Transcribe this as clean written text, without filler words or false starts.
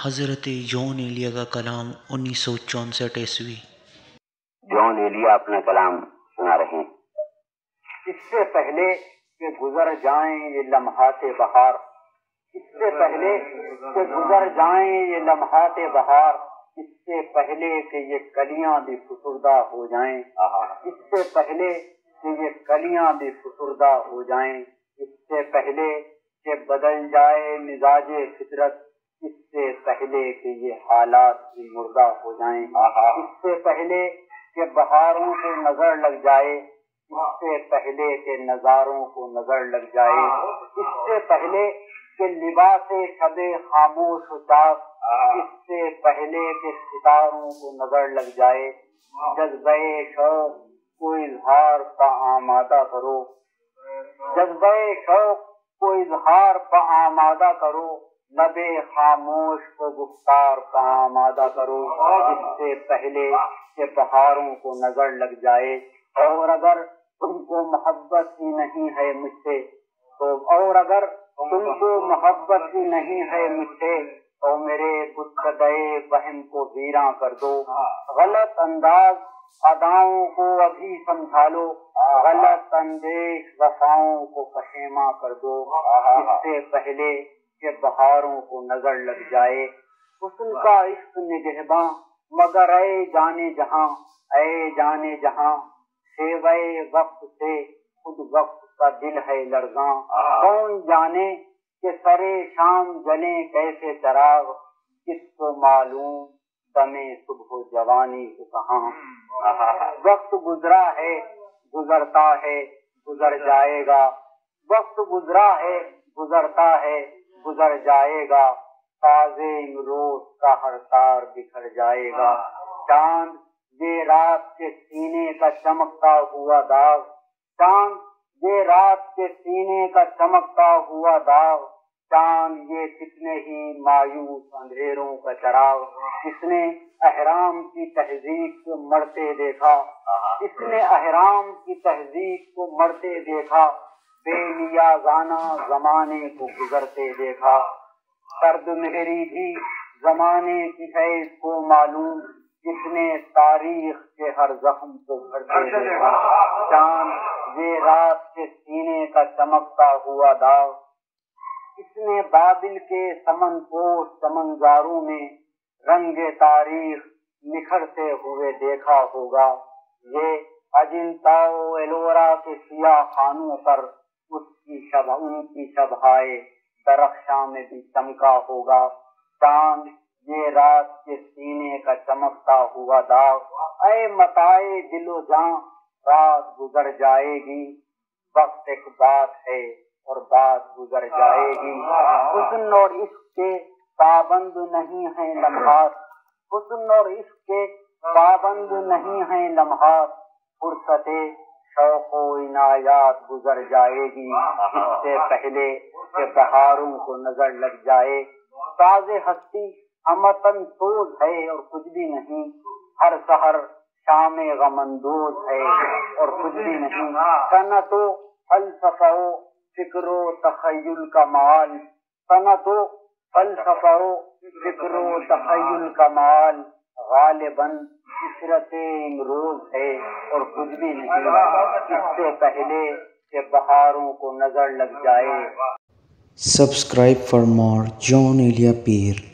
حضرت جون ایلیا کا کلام 1964 جون ایلیا اپنا کلام سنا رہے ہیں۔ اس سے پہلے کہ گزر جائیں یہ لمحات بہار، اس سے پہلے کہ گزر جائیں یہ لمحات بہار، اس سے پہلے کہ یہ کلیاں بھی فسردہ ہو جائیں، اس سے پہلے کہ یہ کلیاں بھی فسردہ ہو جائیں، اس سے پہلے کہ بدل جائے مزاج فطرت، اس سے پہلے کہ یہ حالات بھی مردہ ہو جائیں، اس سے پہلے کہ بہاروں کو نظر لگ جائے، اس سے پہلے کہ نظاروں کو نظر لگ جائے، اس سے پہلے کہ لباس شب خاموش و چاک، اس سے پہلے کہ ستاروں کو نظر لگ جائے، جذبہ شوق کو اظہار کا آمادہ کرو، جذبہ شوق کو اظہار کا آمادہ کرو، لب خاموش کو گفتار کا آمادہ کرو، اس سے پہلے کہ بہاروں کو نظر لگ جائے۔ اور اگر تم کو محبت ہی نہیں ہے مجھ سے تو، اور اگر تم کو محبت ہی نہیں ہے مجھ سے تو میرے بتکدے وہم کو ویراں کر دو، غلط انداز اداؤں کو ابھی سمجھا لو، غلط اندیش وفاؤں کو پشیماں کر دو، اس سے پہلے کہ بہاروں کو نظر لگ جائے۔ حسن کا عشق نگہباں مگر اے جانے جہاں، اے جانے جہاں، شیوے وقت سے خود وقت کا دل ہے لرزاں، کون جانے کہ سرے شام جلیں کیسے چراغ، کس کو معلوم دمے صبح و جوانی کو کہاں۔ وقت گزرا ہے گزرتا ہے گزر جائے گا، وقت گزرا ہے گزرتا ہے گزر جائے گا، تازے امروز کا ہر تار بکھر جائے گا، چاند یہ رات کے سینے کا چمکتا ہوا داغ، چاند یہ رات کے سینے کا چمکتا ہوا داغ، چاند یہ کتنے ہی مایوس اندھیروں کا چراغ، اس نے احرام کی تہذیب کو مرتے دیکھا، اس نے احرام کی تہذیب کو مرتے دیکھا، بے نیازانہ زمانے کو گزرتے دیکھا، سرد مہری بھی زمانے کی ہے اس کو معلوم، جس نے تاریخ کے ہر زخم کو بھرتے دیکھا، چاند یہ رات کے سینے کا چمکتا ہوا داغ، اس نے بابل کے سمن پوش سمنزاروں میں رنگ تاریخ نکھرتے ہوئے دیکھا ہوگا، یہ اجنتا و ایلورا کے سیاہ خانوں پر ان کی شبہائے درخشاں میں بھی چمکا ہوگا، چاند یہ رات کے سینے کا چمکتا ہوا داغ، اے متائے دل و جاں رات گزر جائے گی، وقت ایک بات ہے اور بات گزر جائے گی، حسن اور عشق کے پابند نہیں ہیں لمحات، حسن اور عشق کے پابند نہیں ہیں لمحات، فرصت شوق و عنایات گزر جائے گی، اس سے پہلے کہ بہاروں کو نظر لگ جائے، ساز ہستی امتن سوز ہے اور کچھ بھی نہیں، ہر سحر شام غم اندوز ہے اور کچھ بھی نہیں، صنعت و فلسفہ و فکر و تخیل کا مال، صنعت و فلسفہ و فکر و تخیل کا مال، غالباً فطرت امروز ہے اور کچھ بھی نہیں، اس سے پہلے کہ بہاروں کو نظر لگ جائے۔ Subscribe for more John Elia Peer.